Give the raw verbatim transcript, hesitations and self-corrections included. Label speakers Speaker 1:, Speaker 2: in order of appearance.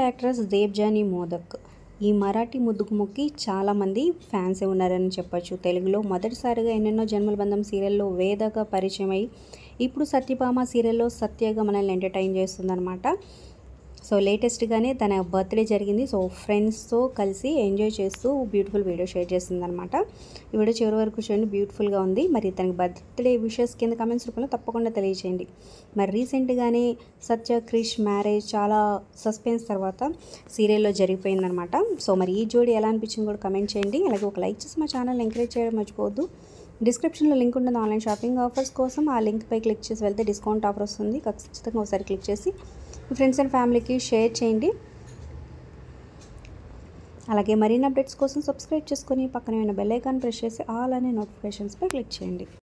Speaker 1: Actress Debjani modak. ఈ మరాఠీ ముద్దుగుమ్మకి చాలామంది ఫ్యాన్సే ఉన్నారని చెప్పొచ్చు. తెలుగులో మొదటిసారిగా ఎన్నెన్నో జన్మల బంధం సీరియల్లో వేదగా పరిచయం అయ్యి ఇప్పుడు సత్యభామ సీరియల్లో సత్యగా మనల్ని ఎంటర్టైన్ చేస్తుందన్నమాట. సో లేటెస్ట్గానే తన బర్త్డే జరిగింది. సో ఫ్రెండ్స్తో కలిసి ఎంజాయ్ చేస్తూ బ్యూటిఫుల్ వీడియో షేర్ చేసిందనమాట. ఈ వీడియో చివరి వరకు చూడండి, బ్యూటిఫుల్గా ఉంది. మరి తనకి బర్త్డే విషెస్ కింద కమెంట్స్ రూపంలో తప్పకుండా తెలియచేయండి. మరి రీసెంట్గానే సత్య క్రిష్ మ్యారేజ్ చాలా సస్పెన్స్ తర్వాత సీరియల్లో జరిగిపోయిందనమాట. సో మరి ఈ జోడి ఎలా అనిపించింది కూడా కమెంట్ చేయండి. అలాగే ఒక లైక్ చేసి మా ఛానల్ ఎంకరేజ్ చేయడం మర్చిపోవద్దు. డిస్క్రిప్షన్లో లింక్ ఉంటుంది ఆన్లైన్ షాపింగ్ ఆఫర్స్ కోసం. ఆ లింక్పై క్లిక్ చేసి వెళ్తే డిస్కౌంట్ ఆఫర్ వస్తుంది. ఖచ్చితంగా ఒకసారి క్లిక్ చేసి మీ ఫ్రెండ్స్ అండ్ ఫ్యామిలీకి షేర్ చేయండి. అలాగే మరిన్ని అప్డేట్స్ కోసం సబ్స్క్రైబ్ చేసుకొని పక్కనే ఉన్న బెల్ ఐకాన్ ప్రెస్ చేసి ఆల్ అనే నోటిఫికేషన్స్పై క్లిక్ చేయండి.